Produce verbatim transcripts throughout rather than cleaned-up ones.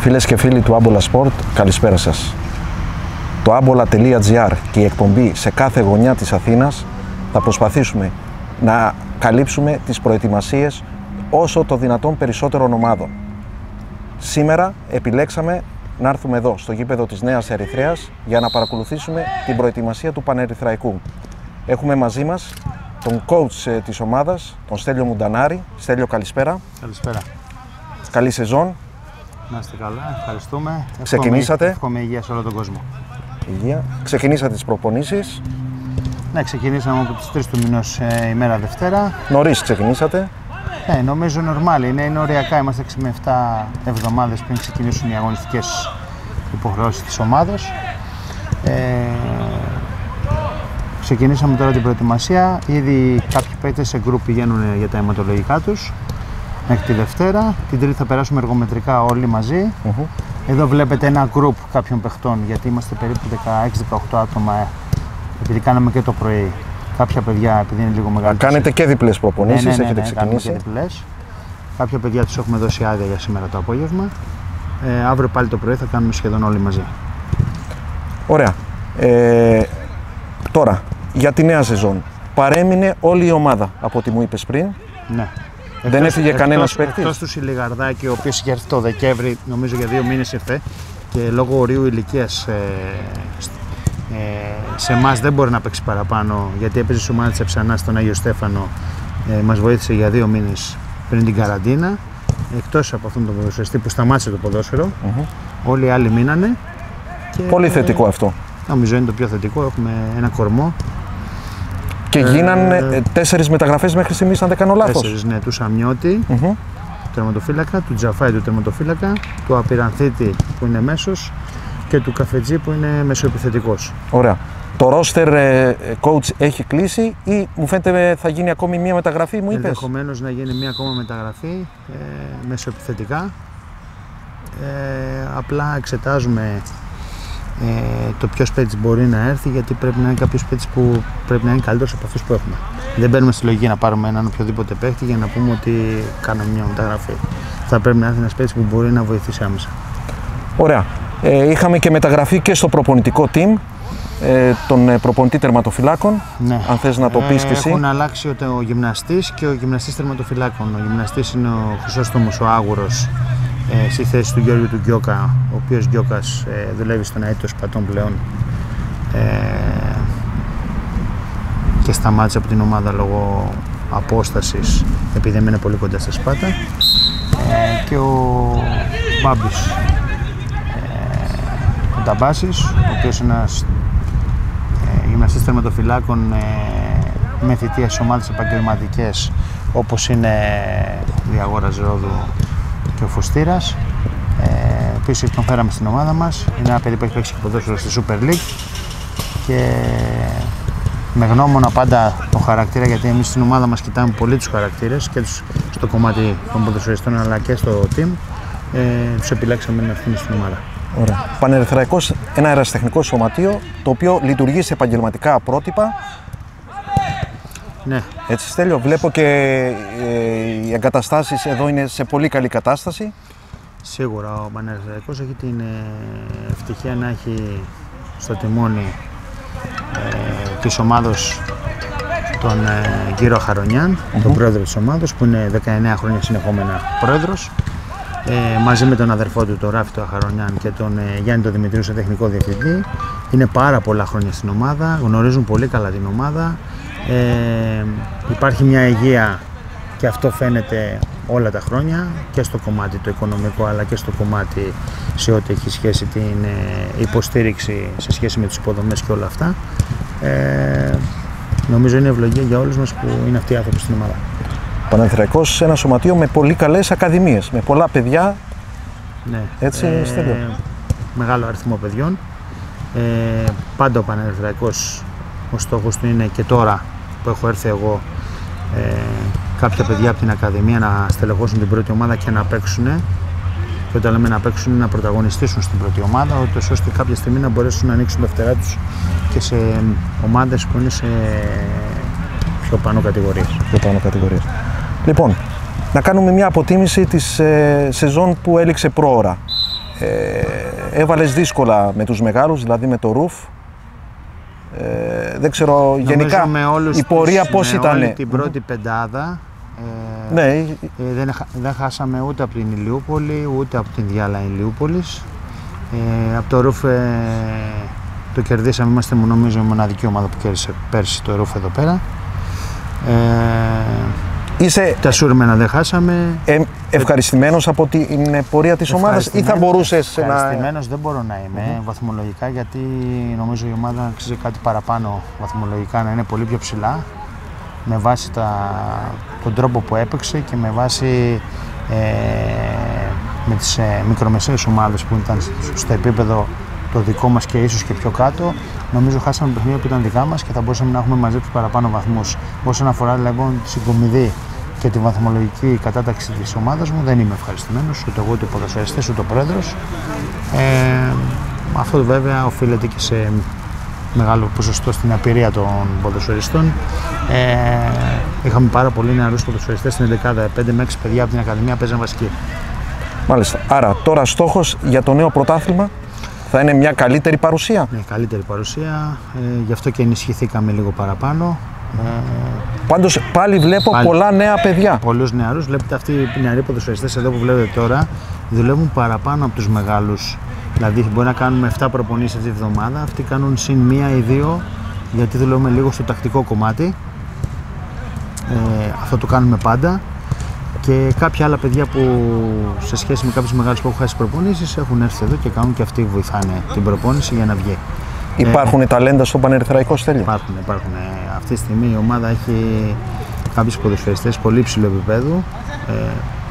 Φίλες και φίλοι του Άμπολα Sport, καλησπέρα σας. Το άμπολα τελεία τζι άρ και η εκπομπή σε κάθε γωνιά της Αθήνας θα προσπαθήσουμε να καλύψουμε τις προετοιμασίες όσο το δυνατόν περισσότερων ομάδων. Σήμερα επιλέξαμε να έρθουμε εδώ στο γήπεδο της Νέας Ερυθρέας για να παρακολουθήσουμε την προετοιμασία του Πανερυθραϊκού. Έχουμε μαζί μας τον coach της ομάδας, τον Στέλιο Μουντανάρη. Στέλιο, καλησπέρα. Καλησπέρα. Καλή σεζόν. Να είστε καλά, ευχαριστούμε. Ξεκινήσατε. Εύχομαι υγεία σε όλο τον κόσμο. Υγεία. Ξεκινήσατε τις προπονήσεις. Ναι, ξεκινήσαμε από τις τρεις του μηνός ε, ημέρα Δευτέρα. Νωρίς ξεκινήσατε. Ναι, νομίζω νορμάλ είναι, είναι οριακά. Είμαστε έξι με επτά εβδομάδες πριν ξεκινήσουν οι αγωνιστικές υποχρεώσεις της ομάδας. Ε, ξεκινήσαμε τώρα την προετοιμασία. Ήδη κάποιοι παίκτες σε γκρουπ πηγαίνουν για τα αιματολογικά τους μέχρι τη Δευτέρα. Την Τρίτη θα περάσουμε εργομετρικά όλοι μαζί. Mm-hmm. Εδώ βλέπετε ένα γκρουπ κάποιων παιχτών, γιατί είμαστε περίπου δεκαέξι δεκαοκτώ άτομα, επειδή κάναμε και το πρωί. Κάποια παιδιά, επειδή είναι λίγο μεγάλο. Κάνετε και διπλές προπονήσεις, ναι, ναι, ναι, έχετε ναι, ξεκινήσει. Και διπλές. Κάποια παιδιά τους έχουμε δώσει άδεια για σήμερα το απόγευμα. Ε, αύριο πάλι το πρωί θα κάνουμε σχεδόν όλοι μαζί. Ωραία. Ε, τώρα, για τη νέα σεζόν. Παρέμεινε όλη η ομάδα από ό,τι μου είπες πριν. Ναι. Δεν εκτός, έφυγε κανένας παίκτης. Εκτός του Σιλιγαρδάκη, ο οποίος είχε έρθει το Δεκέμβρη, νομίζω για δύο μήνες ήρθε, και λόγω ορίου ηλικίας ε, ε, σε εμάς δεν μπορεί να παίξει παραπάνω, γιατί έπαιζε η ομάδα της Εψανάς στον Άγιο Στέφανο. Ε, μας βοήθησε για δύο μήνες πριν την καραντίνα. Εκτός από αυτόν τον ποδοσφαιριστή που σταμάτησε το ποδόσφαιρο, mm-hmm. όλοι οι άλλοι μείνανε. Και, πολύ θετικό αυτό. Νομίζω είναι το πιο θετικό. Έχουμε ένα κορμό. Και ε, γίνανε ε, τέσσερις μεταγραφές μέχρι στιγμής, αν δεν κάνω λάθος. Τέσσερις, ναι. Του Σαμιώτη, mm-hmm. του τερματοφύλακα, του Τζαφάη, του τερματοφύλακα, του Απειρανθίτη που είναι μέσος και του Καφετζή που είναι μεσοεπιθετικός. Ωραία. Το roster ε, coach έχει κλείσει ή μου φαίνεται θα γίνει ακόμη μία μεταγραφή, μου είπες? Ενδεχομένως να γίνει μία ακόμα μεταγραφή ε, μεσοεπιθετικά. Ε, απλά εξετάζουμε ε, το ποιος παίκτης μπορεί να έρθει, γιατί πρέπει να είναι κάποιος παίκτης που πρέπει να είναι καλύτερος από αυτούς που έχουμε. Δεν μπαίνουμε στη λογική να πάρουμε έναν οποιοδήποτε παίκτη για να πούμε ότι κάνουμε μια μεταγραφή. Θα πρέπει να έρθει ένας παίκτης που μπορεί να βοηθήσει άμεσα. Ωραία. Ε, είχαμε και μεταγραφή και στο προπονητικό team. Ε, τον προπονητή τερματοφυλάκων, ναι. Αν θες να το πεις ε, και εσύ. Έχουν αλλάξει ο, ο γυμναστής και ο γυμναστής τερματοφυλάκων. Ο γυμναστής είναι ο Χρυσόστομος ο Άγουρος, ε, στη θέση του Γιώργου του Γκιόκα, ο οποίος Γκιόκας ε, δουλεύει στον Αίτητο Σπατών πλέον ε, και σταμάτησε από την ομάδα λόγω απόστασης, επειδή έμενε πολύ κοντά στα Σπάτα. Ε, και ο Μπάμπης, ο Ταμπάσης, ο οποίος είναι ένας ε, γυμναστής τερματοφυλάκων ε, με θητεία στις ομάδες επαγγελματικές, όπως είναι η Αγόρας Ρόδου και ο Φωστήρας. Ε, επίσης τον φέραμε στην ομάδα μας. Είναι ένα παιδί που έχει παίξει ποδόσφαιρο στη Super League και με γνώμονα πάντα τον χαρακτήρα, γιατί εμείς στην ομάδα μας κοιτάμε πολύ τους χαρακτήρες και τους, στο κομμάτι των ποδοσφαιριστών αλλά και στο team. Ε, τους επιλέξαμε να έρθουν στην ομάδα. Ωραία. Πανερυθραϊκός, ένα αεραστεχνικό σωματείο το οποίο λειτουργεί σε επαγγελματικά πρότυπα. Ναι. Έτσι, Στέλιο, βλέπω και ε, οι εγκαταστάσεις εδώ είναι σε πολύ καλή κατάσταση. Σίγουρα ο Πανερυθραϊκός έχει την ευτυχία να έχει στο τιμόνι ε, της ομάδος τον ε, κύριο Χαρονιάν, mm-hmm. τον πρόεδρο της ομάδος, που είναι δεκαεννέα χρόνια συνεχόμενα πρόεδρος. Ε, μαζί με τον αδερφό του, τον Ράφη του Αχαρονιάν, και τον ε, Γιάννη τον Δημητρίου σε τεχνικό διευθυντή. Είναι πάρα πολλά χρόνια στην ομάδα, γνωρίζουν πολύ καλά την ομάδα. Ε, υπάρχει μια υγεία και αυτό φαίνεται όλα τα χρόνια και στο κομμάτι το οικονομικό αλλά και στο κομμάτι σε ό,τι έχει σχέση την ε, υποστήριξη σε σχέση με τις υποδομές και όλα αυτά. Ε, νομίζω είναι ευλογία για όλους μας που είναι αυτοί οι άνθρωποι στην ομάδα. Πανερυθραϊκός, ένα σωματείο με πολύ καλές ακαδημίες, με πολλά παιδιά. Ναι. Έτσι, ε, Στέλιο. Μεγάλο αριθμό παιδιών. Ε, πάντα ο Πανερυθραϊκός, ο στόχος του είναι και τώρα που έχω έρθει εγώ, ε, κάποια παιδιά από την Ακαδημία να στελεχώσουν την πρώτη ομάδα και να παίξουν. Και όταν λέμε να παίξουν, να πρωταγωνιστήσουν στην πρώτη ομάδα, ώστε κάποια στιγμή να μπορέσουν να ανοίξουν τα φτερά τους και σε ομάδες που είναι σε πιο πάνω κατηγορίες. Πιο πάνω κατηγορίες. Λοιπόν, να κάνουμε μια αποτίμηση της ε, σεζόν που έληξε πρόωρα. Ε, έβαλες δύσκολα με τους μεγάλους, δηλαδή με το Ρουφ. Ε, δεν ξέρω, νομίζω γενικά με όλους η πορεία τους, πώς με ήταν. Όλη την πρώτη πεντάδα. Ε, ναι. ε, δεν, δεν χάσαμε ούτε από την Ηλιούπολη, ούτε από την Διάλα Ηλιούπολης. Ε, από το Ρουφ ε, το κερδίσαμε, είμαστε νομίζω η μοναδική ομάδα που κέρδισε πέρσι το Ρουφ εδώ πέρα. Ε, Είσαι τα Σούρμενα δεν χάσαμε. Ε, ευχαριστημένος από την πορεία της ομάδας ή θα μπορούσες να... Ευχαριστημένος δεν μπορώ να είμαι mm-hmm. βαθμολογικά, γιατί νομίζω η ομάδα αξίζει κάτι παραπάνω βαθμολογικά, να είναι πολύ πιο ψηλά με βάση τα, τον τρόπο που έπαιξε και με βάση ε, με τις ε, μικρομεσαίες ομάδες που ήταν στο επίπεδο το δικό μας και ίσως και πιο κάτω. Νομίζω χάσαμε παιχνίδια που ήταν δικά μας και θα μπορούσαμε να έχουμε μαζέψει παραπάνω βαθμούς. Όσον αφορά λοιπόν τη συγκομιδή και τη βαθμολογική κατάταξη της ομάδας μου, δεν είμαι ευχαριστημένος, ούτε εγώ ούτε οι ποδοσφαιριστές ούτε ο πρόεδρος. Ε, αυτό βέβαια οφείλεται και σε μεγάλο ποσοστό στην απειρία των ποδοσφαιριστών. Ε, είχαμε πάρα πολύ νεαρούς ποδοσφαιριστές στην εντεκάδα, πέντε με έξι παιδιά από την Ακαδημία παίζαν βασική. Μάλιστα. Άρα τώρα στόχος για το νέο πρωτάθλημα θα είναι μια καλύτερη παρουσία. Ναι, καλύτερη παρουσία, ε, γι' αυτό και ενισχυθήκαμε λίγο παραπάνω. Ε, Πάντως πάλι βλέπω πάλι πολλά νέα παιδιά. Πολλούς νεαρούς, βλέπετε αυτοί οι νεαροί ποδοσφαιριστές εδώ που βλέπετε τώρα δουλεύουν παραπάνω από τους μεγάλους. Δηλαδή μπορεί να κάνουμε επτά προπονήσεις αυτή τη βδομάδα, αυτοί κάνουν συν μία ή δύο, γιατί δουλεύουμε λίγο στο τακτικό κομμάτι. Ε, αυτό το κάνουμε πάντα. Και κάποια άλλα παιδιά που σε σχέση με κάποιους μεγάλους που έχουν χάσει προπονήσεις έχουν έρθει εδώ και κάνουν και αυτοί βοηθάνε την προπόνηση για να βγει. Υπάρχουν ε, ταλέντα στο Πανερυθραϊκό, Στέλιο? Υπάρχουν, υπάρχουν. Ε, αυτή τη στιγμή η ομάδα έχει κάποιους ποδοσφαιριστές πολύ υψηλού επίπεδου ε,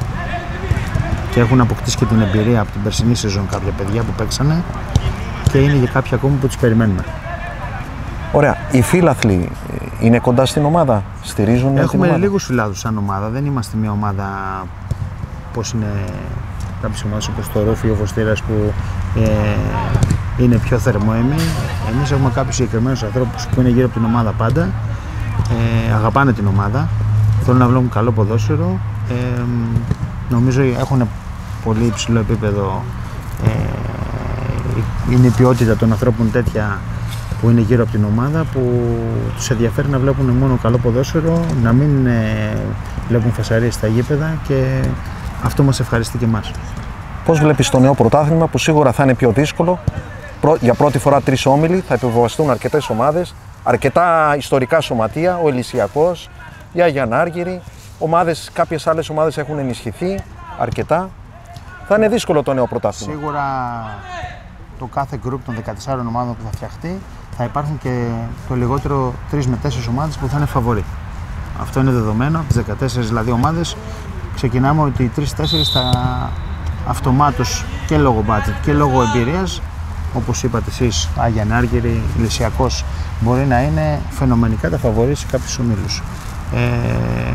και έχουν αποκτήσει και την εμπειρία από την περσινή σεζόν κάποια παιδιά που παίξανε και είναι για κάποια ακόμη που τους περιμένουμε. Ωραία. Οι φίλαθλοι είναι κοντά στην ομάδα, στηρίζουν την ομάδα? Έχουμε λίγους φιλάθλους σαν ομάδα, δεν είμαστε μια ομάδα πώς είναι κάποιες ομάδες όπως το Ρούφι ή ο Φωστήρας που ε, είναι πιο θερμόαιμοι. Εμείς έχουμε κάποιους συγκεκριμένους ανθρώπους που είναι γύρω από την ομάδα πάντα, ε, αγαπάνε την ομάδα, θέλουν να βλέπουν καλό ποδόσφαιρο, ε, νομίζω έχουν πολύ υψηλό επίπεδο, ε, είναι η ποιότητα των ανθρώπων τέτοια που είναι γύρω από την ομάδα, που τους ενδιαφέρει να βλέπουν μόνο καλό ποδόσφαιρο, να μην ε, βλέπουν φασαρίες στα γήπεδα και αυτό μας ευχαριστεί και εμάς. Πώς βλέπεις το νέο πρωτάθλημα που σίγουρα θα είναι πιο δύσκολο? Για πρώτη φορά τρεις όμιλοι, θα επιβεβαιωθούν αρκετές ομάδες, αρκετά ιστορικά σωματεία, ο Ελυσιακός, η Άγια Άργυρη, ομάδες, κάποιες άλλες ομάδες έχουν ενισχυθεί αρκετά. Θα είναι δύσκολο το νέο πρωτάθλημα. Σίγουρα το κάθε γκρουπ των δεκατεσσάρων ομάδων που θα φτιαχτεί θα υπάρχουν και το λιγότερο τρεις με τέσσερις ομάδες που θα είναι φαβορί. Αυτό είναι δεδομένο, από τις δεκατέσσερις δηλαδή ομάδες ξεκινάμε ότι οι τρεις τέσσερις θα αυτομάτως και λόγω budget και λόγω εμπειρίας, όπως είπατε εσείς, Άγια Άργυρη, Ηλυσιακός, μπορεί να είναι φαινομενικά τα φαβορί σε κάποιους ομίλους. Ε,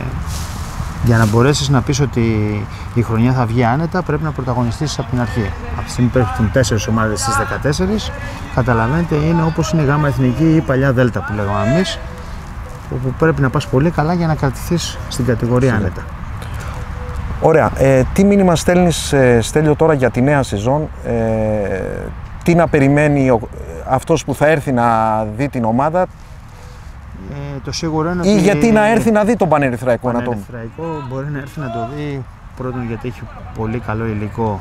για να μπορέσεις να πεις ότι η χρονιά θα βγει άνετα, πρέπει να πρωταγωνιστήσεις από την αρχή. Από τη στιγμή που υπάρχουν τέσσερις ομάδες στις δεκατέσσερις, καταλαβαίνετε, είναι όπως είναι η Γάμα Εθνική ή η παλιά Δέλτα που λέγαμε εμείς, όπου πρέπει να πας πολύ καλά για να κρατηθείς στην κατηγορία Φύγε. άνετα. Ωραία. Ε, τι μήνυμα στέλνεις, ε, Στέλιο, τώρα για τη νέα σεζόν? Ε, τι να περιμένει ο, αυτός που θα έρθει να δει την ομάδα? Ε, το σίγουρο είναι ή ότι γιατί να έρθει να δει τον Πανερυθραϊκό? Το Πανερυθραϊκό μπορεί να έρθει να το δει πρώτον γιατί έχει πολύ καλό υλικό,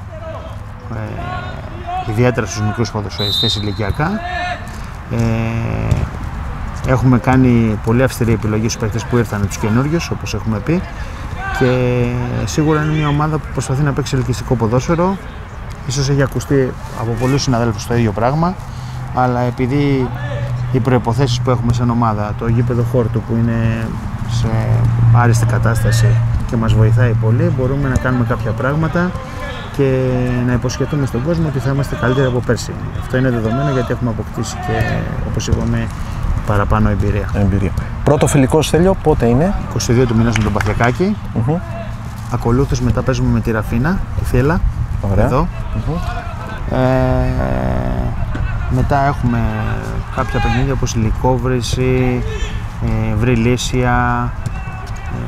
ε, ιδιαίτερα στους μικρούς ποδοσφαιριστές ηλικιακά. Ε, έχουμε κάνει πολύ αυστηρή επιλογή στους παίκτες που ήρθαν, τους καινούριους, όπως έχουμε πει, και σίγουρα είναι μια ομάδα που προσπαθεί να παίξει ελκυστικό ποδόσφαιρο. Ίσως έχει ακουστεί από πολλούς συναδέλφους το ίδιο πράγμα, αλλά επειδή οι προϋποθέσεις που έχουμε σαν ομάδα, το γήπεδο χόρτου που είναι σε άριστη κατάσταση και μας βοηθάει πολύ, μπορούμε να κάνουμε κάποια πράγματα και να υποσχεθούμε στον κόσμο ότι θα είμαστε καλύτεροι από πέρσι. Αυτό είναι δεδομένο γιατί έχουμε αποκτήσει και, όπως είπαμε, παραπάνω εμπειρία. εμπειρία. Πρώτο φιλικό, Στέλιο, πότε είναι? είκοσι δύο του μηνός με τον Παθιακάκη. Mm-hmm. Ακολούθως μετά παίζουμε με τη Ραφίνα, τη Θύελλα. Ωραία. Εδώ. Mm-hmm. Ε, μετά έχουμε κάποια παιχνίδια όπως Λυκόβρηση, ε, Βρυλίσια.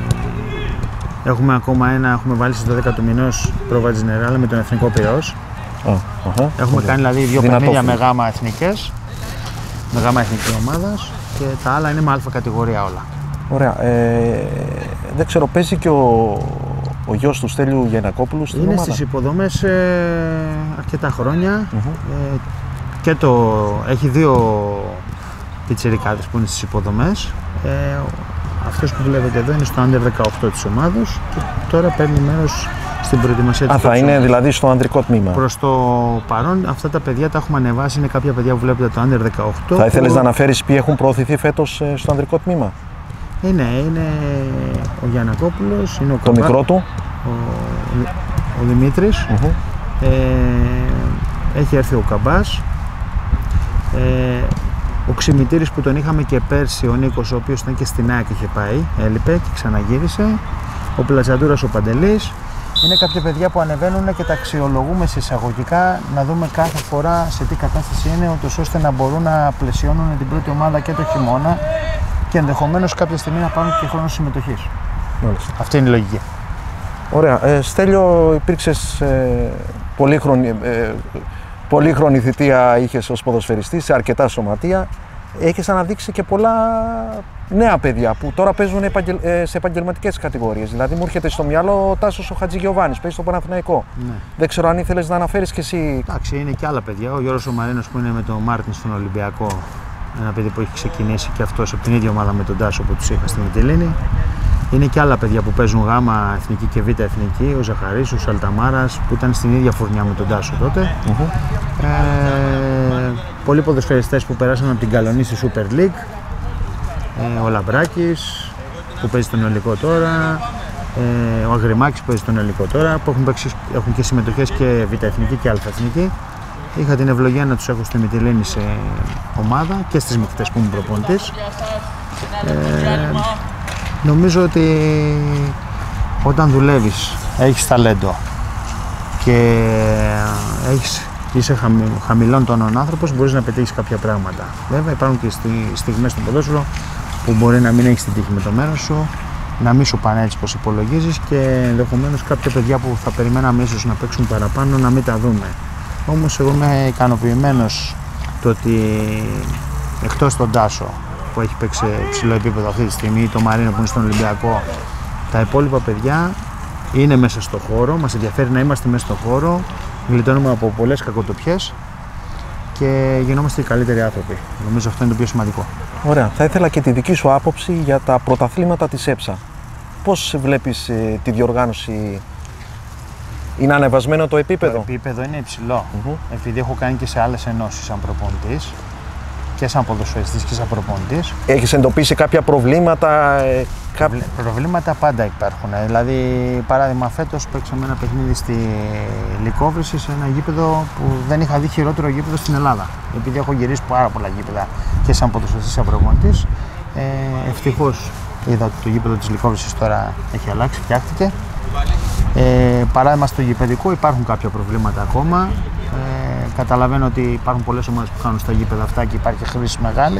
Ε, έχουμε ακόμα ένα, έχουμε βάλει στις δώδεκα του μηνός Πρόβα Τζενεράλα με τον Εθνικό Πειραιώς. Oh, uh-huh. Έχουμε okay. κάνει δηλαδή δύο Δυνατό παιχνίδια φίλο. με γάμα εθνικές, με γάμα εθνική ομάδας και τα άλλα είναι με αλφα κατηγορία όλα. Ωραία. Ε, δεν ξέρω, παίζει και ο, ο γιος του Στέλιου Γιαννακόπουλου στην είναι ομάδα. Είναι στις υποδομές ε, αρκετά χρόνια. Mm-hmm. ε, και το, έχει δύο πιτσιρικάδες που είναι στις υποδομές. Ε, αυτός που βλέπετε εδώ είναι στο Under δεκαοκτώ της ομάδος και τώρα παίρνει μέρος στην προετοιμασία της. Α, θα είναι δηλαδή στο ανδρικό τμήμα. Προς το παρόν αυτά τα παιδιά τα έχουμε ανεβάσει, είναι κάποια παιδιά που βλέπετε το Under δεκαοκτώ. Θα ήθελες που... να αναφέρεις ποιοι έχουν προωθηθεί φέτος στο ανδρικό τμήμα. Είναι, είναι ο Γιαννακόπουλος, είναι ο Το Καβά, μικρό του. Ο, ο Δημήτρης, Mm-hmm. ε, έχει έρθει ο Καμπάς, ε, ο Ξημητήρης που τον είχαμε και πέρσι, ο Νίκος, ο οποίος ήταν και στην ΑΕΚ, είχε πάει, έλειπε και ξαναγύρισε, ο Πλατζαντούρας ο Παντελής. Είναι κάποια παιδιά που ανεβαίνουν και τα αξιολογούμε σε εισαγωγικά, να δούμε κάθε φορά σε τι κατάσταση είναι, ούτως ώστε να μπορούν να πλαισιώνουν την πρώτη ομάδα και το χειμώνα και ενδεχομένως κάποια στιγμή να πάρουν και χρόνο συμμετοχής. Μάλιστα. Αυτή είναι η λογική. Ωραία. Ε, Στέλιο, υπήρξες ε, πολύχρονη, ε, πολύχρονη θητεία είχες ως ποδοσφαιριστής σε αρκετά σωματεία. Έχεις αναδείξει και πολλά νέα παιδιά που τώρα παίζουν επαγγελ, ε, σε επαγγελματικές κατηγορίες. Δηλαδή μου έρχεται στο μυαλό ο Τάσος ο Χατζηγιοβάνης, παίζει στο Παναθηναϊκό. Ναι. Δεν ξέρω αν ήθελες να αναφέρεις και εσύ. Εντάξει, είναι και άλλα παιδιά. Ο Γιώργος ο Μαρίνος που είναι με τον Μάρτιν στον Ολυμπιακό. Ένα παιδί που έχει ξεκινήσει και αυτός από την ίδια ομάδα με τον Τάσο που τους είχα στη Μυτιλήνη. Είναι και άλλα παιδιά που παίζουν γάμα εθνική και β' εθνική. Ο Ζαχαρής, ο Σαλταμάρας που ήταν στην ίδια φουρνιά με τον Τάσο τότε. Mm-hmm. Ε, πολλοί ποδοσφαιριστές που περάσαν από την Καλονή στη Super League. Ε, ο Λαμπράκης που παίζει στον Ελληνικό τώρα. Ε, ο Αγριμάκης που παίζει στον Ελληνικό τώρα. Που έχουν, παίξει, έχουν και συμμετοχές και β' εθνική και α' εθνική. Είχα την ευλογία να τους έχω στη Μυτιλήνη σε ομάδα και στις μεικτές που ήμουν προπονητής. Ε, νομίζω ότι όταν δουλεύεις, έχεις ταλέντο και έχεις, είσαι χαμη, χαμηλών τόνων άνθρωπος, μπορείς να πετύχεις κάποια πράγματα. Βέβαια υπάρχουν και στιγμές στο ποδόσφαιρο που μπορεί να μην έχεις την τύχη με το μέρος σου, να μην σου πάνε έτσι πως υπολογίζεις και ενδεχομένως κάποια παιδιά που θα περιμέναμε ίσως να παίξουν παραπάνω να μην τα δούμε. Όμως εγώ είμαι ικανοποιημένος το ότι εκτός τον Τάσο που έχει παίξει ψηλό επίπεδο αυτή τη στιγμή, το Μαρίνο που είναι στον Ολυμπιακό, τα υπόλοιπα παιδιά είναι μέσα στο χώρο, μας ενδιαφέρει να είμαστε μέσα στο χώρο, γλιτώνουμε από πολλές κακοτοπιές και γινόμαστε οι καλύτεροι άνθρωποι. Νομίζω αυτό είναι το πιο σημαντικό. Ωραία. Θα ήθελα και τη δική σου άποψη για τα πρωταθλήματα της ΕΨΑ. Πώς βλέπεις ε, τη διοργάνωση? Είναι ανεβασμένο το επίπεδο? Το επίπεδο είναι υψηλό, mm-hmm. επειδή έχω κάνει και σε άλλες ενώσεις σαν προπονητής και σαν ποδοσφαιριστής και σαν προπονητής. Έχεις εντοπίσει κάποια προβλήματα? Ε, κά... Προβλήματα πάντα υπάρχουν. Δηλαδή, παράδειγμα, φέτος παίξαμε ένα παιχνίδι στη Λυκόβρηση σε ένα γήπεδο που δεν είχα δει χειρότερο γήπεδο στην Ελλάδα. Επειδή έχω γυρίσει πάρα πολλά γήπεδα και σαν ποδοσφαιριστής και σαν προπονητής. Ε, ευτυχώς είδα ότι το γήπεδο της Λυκόβρησης τώρα έχει αλλάξει, φτιάχτηκε. Ε, παράδειγμα στο γηπεδικό υπάρχουν κάποια προβλήματα ακόμα. Ε, καταλαβαίνω ότι υπάρχουν πολλές ομάδες που κάνουν στα γήπεδα αυτά και υπάρχει χρήση μεγάλη.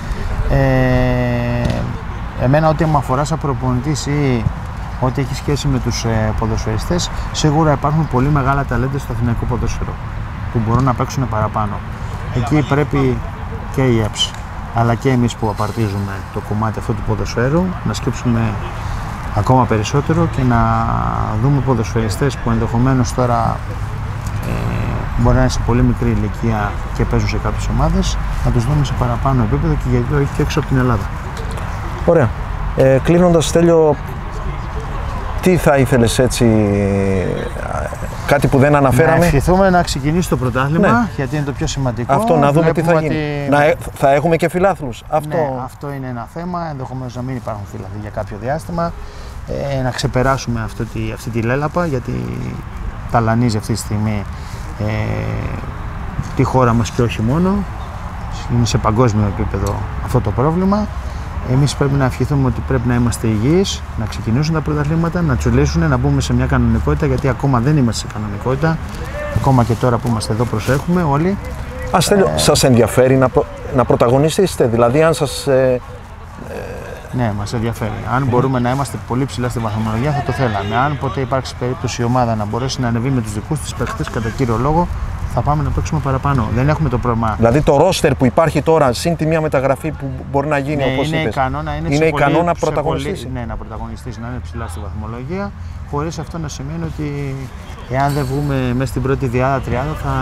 Ε, εμένα ό,τι με αφορά σαν προπονητής ή ό,τι έχει σχέση με τους ε, ποδοσφαιριστές, σίγουρα υπάρχουν πολύ μεγάλα ταλέντα στο αθηναϊκό ποδόσφαιρο που μπορούν να παίξουν παραπάνω. Εκεί πρέπει και η ΕΠΣ αλλά και εμείς που απαρτίζουμε το κομμάτι αυτό του ποδοσφαίρου να σκέψουμε ακόμα περισσότερο και να δούμε ποδοσφαιριστές που ενδεχομένως τώρα ε, μπορεί να είναι σε πολύ μικρή ηλικία και παίζουν σε κάποιες ομάδες, να τους δούμε σε παραπάνω επίπεδο και γιατί όχι και έξω από την Ελλάδα. Ωραία. Ε, κλείνοντας, Στέλιο, τι θα ήθελες έτσι, κάτι που δεν αναφέραμε? Να ευχηθούμε να ξεκινήσει το πρωτάθλημα, ναι. γιατί είναι το πιο σημαντικό. Αυτό, να δούμε τι θα γίνει. Ότι... Να, θα έχουμε και φιλάθλους. Αυτό... Ναι, αυτό είναι ένα θέμα, ενδεχομένως να μην υπάρχουν φιλάθλοι για κάποιο διάστημα. Ε, να ξεπεράσουμε αυτή τη, αυτή τη λέλαπα, γιατί ταλανίζει αυτή τη στιγμή ε, τη χώρα μας και όχι μόνο. Είναι σε παγκόσμιο επίπεδο αυτό το πρόβλημα. Εμείς πρέπει να ευχηθούμε ότι πρέπει να είμαστε υγιείς, να ξεκινήσουν τα πρωταθλήματα, να τσουλήσουν, να μπούμε σε μια κανονικότητα, γιατί ακόμα δεν είμαστε σε κανονικότητα. Ακόμα και τώρα που είμαστε εδώ προσέχουμε όλοι. Ας Στέλιο, ε... σας ενδιαφέρει να, προ... να πρωταγωνιστήσετε, δηλαδή αν σας, ε, ε, Ναι, μας ενδιαφέρει. Αν mm. μπορούμε να είμαστε πολύ ψηλά στη βαθμολογία, θα το θέλαμε. Αν ποτέ υπάρξει περίπτωση η ομάδα να μπορέσει να ανεβεί με τους δικούς της παίκτες, κατά κύριο λόγο, θα πάμε να παίξουμε παραπάνω. Δεν έχουμε το πρόβλημα. Δηλαδή το ρόστερ που υπάρχει τώρα, συν τη μια μεταγραφή που μπορεί να γίνει, ναι, όπως είναι είπες, ικανό να, είναι είναι ικανό πολύ, να πρωταγωνιστήσει. Ναι, να πρωταγωνιστήσει, να είναι ψηλά στη βαθμολογία, χωρίς αυτό να σημαίνει ότι εάν δεν βγούμε μέσα στην πρώτη διάδα τριάδα θα,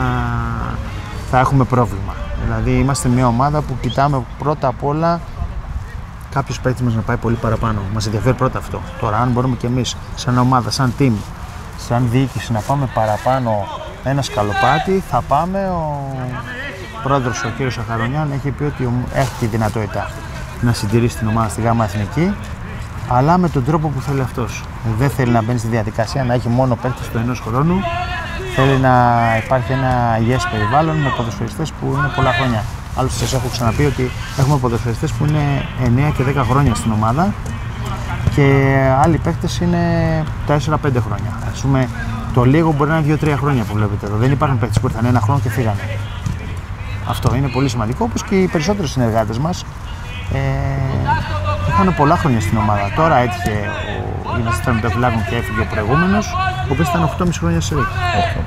θα έχουμε πρόβλημα. Δηλαδή είμαστε μια ομάδα που κοιτάμε πρώτα απ' όλα κάποιος παίκτης μας να πάει πολύ παραπάνω. Μας ενδιαφέρει πρώτα αυτό. Τώρα, αν μπορούμε κι εμείς, σαν ομάδα, σαν team, σαν διοίκηση, να πάμε παραπάνω ένα σκαλοπάτι, θα πάμε. Ο πρόεδρος, ο κύριος Αχαρονιάν, έχει πει ότι έχει τη δυνατότητα να συντηρήσει την ομάδα στη ΓΑΜΑ Εθνική, αλλά με τον τρόπο που θέλει αυτός. Δεν θέλει να μπαίνει στη διαδικασία να έχει μόνο παίκτες του ενός χρόνου. Θέλει να υπάρχει ένα υγιές περιβάλλον με ποδοσφαιριστές που είναι πολλά χρόνια. Άλλωστε, σας έχω ξαναπεί ότι έχουμε ποδοσφαιριστές που είναι εννέα και δέκα χρόνια στην ομάδα και άλλοι παίκτες είναι τέσσερα πέντε χρόνια. Ας πούμε, το λίγο μπορεί να είναι δύο τρία χρόνια που βλέπετε εδώ. Δεν υπάρχουν παίκτες που ήρθαν ένα χρόνο και φύγανε. Αυτό είναι πολύ σημαντικό, όπως και οι περισσότεροι συνεργάτες μας ε, είχαν πολλά χρόνια στην ομάδα. Τώρα έτυχε ο γυμναστής τερματοφυλάκων και έφυγε ο προηγούμενος, ο οποίος ήταν οκτώ και μισό χρόνια σε ρίκ.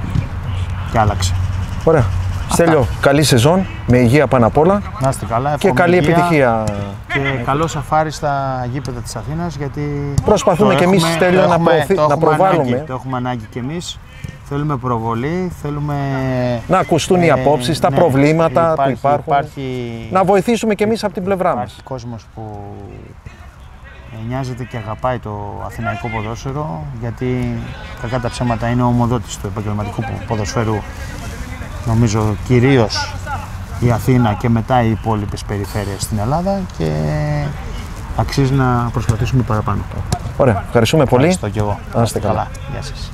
Και άλλαξε. Ωραία. Στέλιο, καλή σεζόν, με υγεία πάνω απ' όλα. Να είστε καλά, και καλή επιτυχία. Και καλό σαφάρι στα γήπεδα της Αθήνας, γιατί προσπαθούμε και εμείς, Στέλιο, να, προωθή, να προβάλλουμε. Ανάγκη, το έχουμε ανάγκη κι εμείς. Θέλουμε προβολή, θέλουμε να ακουστούν ε, οι απόψεις, τα ναι, προβλήματα υπάρχει, που υπάρχουν. Υπάρχει, να βοηθήσουμε κι εμείς από την πλευρά μας. Υπάρχει κόσμος που νοιάζεται και αγαπάει το αθηναϊκό ποδόσφαιρο, γιατί κακά τα ψέματα είναι ο ομοδότης του επαγγελματικού ποδοσφαίρου. Νομίζω κυρίως η Αθήνα και μετά οι υπόλοιπες περιφέρειες στην Ελλάδα, και αξίζει να προσπαθήσουμε παραπάνω. Ωραία, ευχαριστούμε πολύ. Ευχαριστώ και εγώ. Να είστε καλά. Γεια σας.